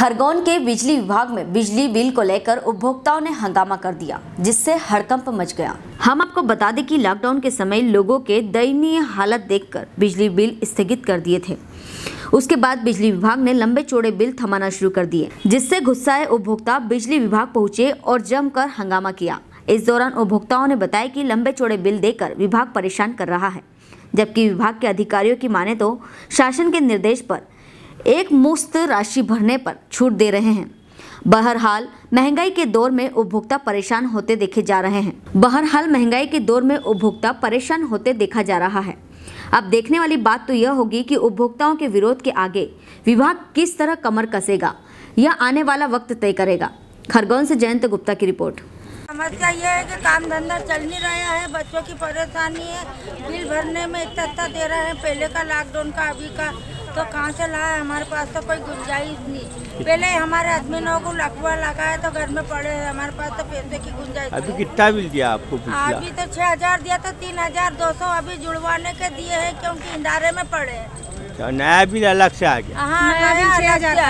खरगोन के बिजली विभाग में बिजली बिल को लेकर उपभोक्ताओं ने हंगामा कर दिया, जिससे हड़कंप मच गया। हम आपको बता दें कि लॉकडाउन के समय लोगों के दयनीय हालत देखकर बिजली बिल स्थगित कर दिए थे। उसके बाद बिजली विभाग ने लंबे चौड़े बिल थमाना शुरू कर दिए, जिससे गुस्साए उपभोक्ता बिजली विभाग पहुंचे और जमकर हंगामा किया। इस दौरान उपभोक्ताओं ने बताया कि लंबे चौड़े बिल देकर विभाग परेशान कर रहा है, जबकि विभाग के अधिकारियों की माने तो शासन के निर्देश पर एक मुश्त राशि भरने पर छूट दे रहे हैं। बहरहाल महंगाई के दौर में उपभोक्ता परेशान होते देखे जा रहे हैं। देखा जा रहा है। अब देखने वाली बात तो यह होगी कि उपभोक्ताओं के विरोध के आगे विभाग किस तरह कमर कसेगा, यह आने वाला वक्त तय करेगा। खरगोन से जयंत गुप्ता की रिपोर्ट। समस्या ये है कि काम धंधा चल नहीं रहा है, बच्चों की परेशानी है, बिल भरने में इतना दे रहे हैं। पहले का लॉकडाउन का अभी का तो कहाँ से लाए, हमारे पास तो कोई गुंजाइश नहीं। पहले हमारे आदमियों को लकवा लगा है तो घर में पड़े हैं, हमारे पास तो पैसे की गुंजाइश। अभी कितना बिल दिया आपको? अभी तो 6000 दिया था, 3200 अभी जुड़वाने के दिए हैं क्योंकि इंदारे में पड़े हैं। नया बिल अलग से आ गया? हाँ, नया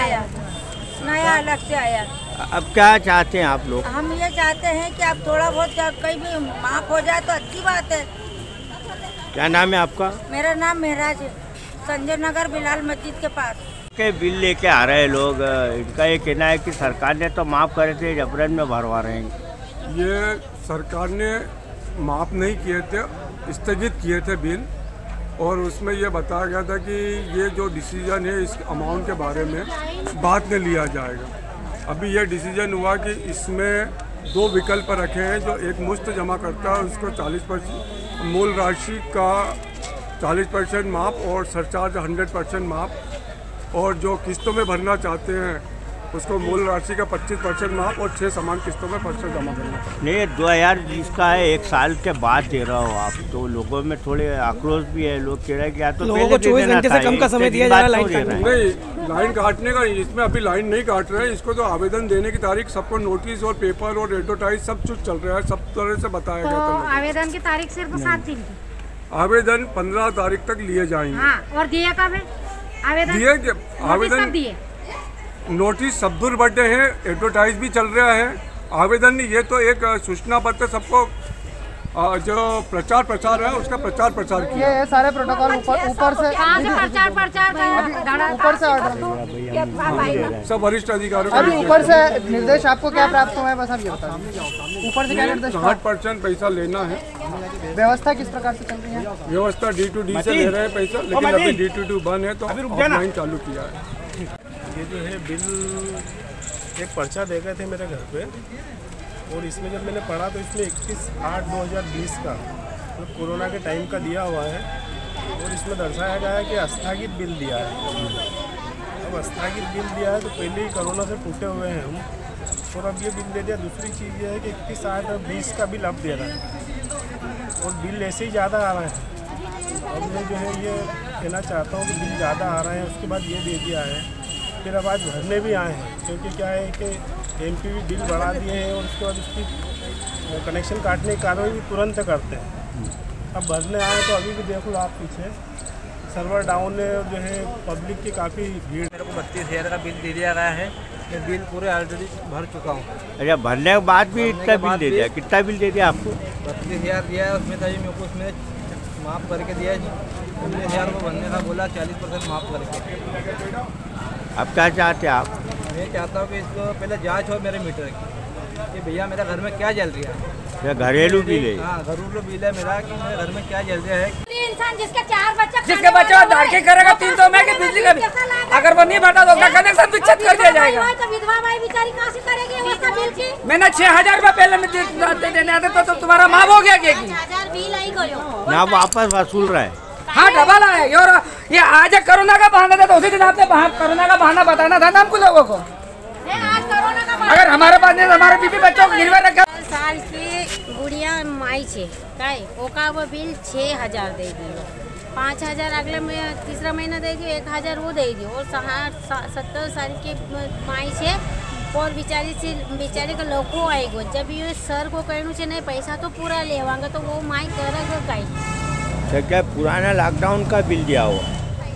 अलग से आया। अब क्या चाहते हैं आप लोग? हम ये चाहते हैं कि अब थोड़ा बहुत कहीं भी माफ हो जाए तो अच्छी बात है। क्या नाम है आपका? मेरा नाम महराज है, संजय नगर बिलाल मस्जिद के पास। के बिल लेके आ रहे लोग, इनका ये कहना है कि सरकार ने तो माफ करे थे, अप्रैल में भरवा रहे हैं। ये सरकार ने माफ नहीं किए थे, स्थगित किए थे बिल, और उसमें ये बताया गया था कि ये जो डिसीजन है इस अमाउंट के बारे में बाद में लिया जाएगा। अभी ये डिसीजन हुआ कि इसमें दो विकल्प रखे हैं। जो एक मुश्त जमा करता है उसको 40% मूल राशि का 40% माफ और सरचार्ज 100% माफ, और जो किस्तों में भरना चाहते हैं उसको मूल राशि का 25% माफ और 6 समान किस्तों में % जमा करना। नहीं, 2020 का है, 1 साल के बाद दे रहा हो आप, तो लोगों में थोड़े आक्रोश भी है। लोग कह रहे हैं कि या तो लोगों को 24 घंटे से कम का समय दिया जा रहा है नहीं, लाइन काटने का। इसमें अभी लाइन नहीं काट रहे हैं, इसको तो आवेदन देने की तारीख सबको नोटिस और पेपर और एडवर्टाइज सब कुछ चल रहा है, सब तरह से बताया गया था। आवेदन की तारीख सिर्फ 7 दिन की, आवेदन 15 तारीख तक लिए जाएंगे। हाँ, और दिया कब है आवेदन? आवेदन दिए, नोटिस सब दूर बर्थडे है, एडवर्टाइज भी चल रहा है। आवेदन नहीं, ये तो एक सूचना पत्र सबको जो प्रचार है उसका प्रचार किया। ये सारे प्रोटोकॉल ऊपर से ऊपर से ऑर्डर सब वरिष्ठ अधिकारियों। अभी ऊपर से निर्देश आपको क्या प्राप्त हुआ है, बस आप ये बता दीजिए। ऊपर से क्या निर्देश? 60% पैसा लेना है। व्यवस्था किस प्रकार से चल रही है? व्यवस्था D2D से ले रहे हैं पैसा, लेकिन अभी D2D बंद है तो ऑनलाइन चालू किया है। ये जो है बिल एक पर्चा दे गए थे मेरे घर पे, और इसमें जब मैंने पढ़ा तो इसमें 21/8/2020 का तो कोरोना के टाइम का दिया हुआ है, और इसमें दर्शाया गया है कि आस्थगित बिल दिया है। अब आस्थगित बिल दिया है तो पहले ही कोरोना से टूटे हुए हैं हम, और अब ये बिल दे दिया। दूसरी चीज़ ये है कि 21/8/20 का बिल अब दे रहा है, और बिल ऐसे ही ज़्यादा आ रहा है। अब मैं जो है ये कहना चाहता हूँ कि बिल ज़्यादा आ रहा है, उसके बाद ये दे दिया है, फिर अब आज भरने भी आए हैं, क्योंकि क्या है कि MPV बिल बढ़ा दिए हैं, और उसके बाद उसकी कनेक्शन काटने की कार्रवाई भी तुरंत करते हैं। अब भरने आए तो अभी भी देख लो आप पीछे सर्वर डाउन है, जो है पब्लिक की काफ़ी भीड़। मेरे को 32,000 का बिल दे दिया गया है, मैं बिल पूरे ऑलरेडी भर चुका हूँ। अच्छा, भरने के बाद भी इतना बिल दे दिया? कितना बिल दे दिया आपको? 32,000 दिया है, उसमें था जी मेरे को उसमें माफ़ करके दिया है जी। 19,000 को भरने का बोला, 40% माफ़ करके। अब क्या चाहते हैं आप? मैं चाहता हूँ कि इसको पहले जांच हो मेरे मीटर की, कि भैया मेरे घर में क्या जल रहा है। घरेलू बिल है? हाँ, घरेलू बिल है मेरा, कि मेरे घर में क्या जल रहा है। इंसान जिसके 4 बच्चे दाखिल करेगा 300 में की बिजली का बिल, अगर वो नहीं भरता तो उसका कनेक्शन विच्छेद कर दिया जाएगा। तो विधवा माई बेचारी कहाँ से करेगी उसका बिल की? मैंने 6000 रुपये पहले देने आते तो तुम्हारा माफ हो गया? 6000 बिल आई करो ना वापस वसूल रहा है। हाँ, डबल आया। और ये आज कोरोना का बहाना था, तो उसी दिन आपने कोरोना का बहाना बताना था ना हमको लोगों को। आज कोरोना का अगर हमारे पास नहीं, हमारे बीबी बच्चों को गिरवा रखा। साल की गुड़िया माई छे ओका वो बिल 6000 दे दियो, 5000 अगले में तीसरा महीना दे दियो, 1000 वो दे दियो, और 70 साल की माई छे, और बेचारे का लोगो आएगो। जब ये सर को कहूँ से नहीं पैसा तो पूरा लेवांगा, तो वो माई करेगा कहीं। क्या पुराना लॉकडाउन का बिल दिया हुआ?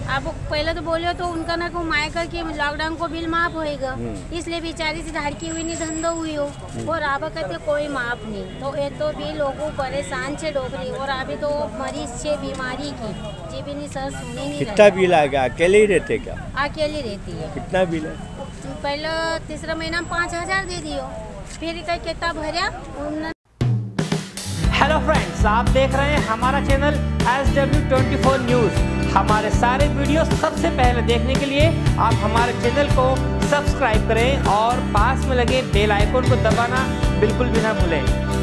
अब पहले तो बोले तो उनका ना को माय करके लॉकडाउन को बिल माफ होएगा, इसलिए बेचारी से धड़की हुई नहीं धंधो हुई हो, और अब कहते कोई माफ नहीं। तो ये तो भी लोगों परेशान छे डोकरी, और अभी तो मरीज छे बीमारी की जी भी नहीं सर सुने नहीं। कितना बिल आ गया? अकेले ही रहते क्या? अकेली रहती है। कितना बिल है? पहले तीसरा महीना में 5000 दे दियो, फिर कितना भरया। हेलो फ्रेंड्स, आप देख रहे हैं हमारा चैनल SW24 न्यूज़। हमारे सारे वीडियो सबसे पहले देखने के लिए आप हमारे चैनल को सब्सक्राइब करें और पास में लगे बेल आइकन को दबाना बिल्कुल भी ना भूलें।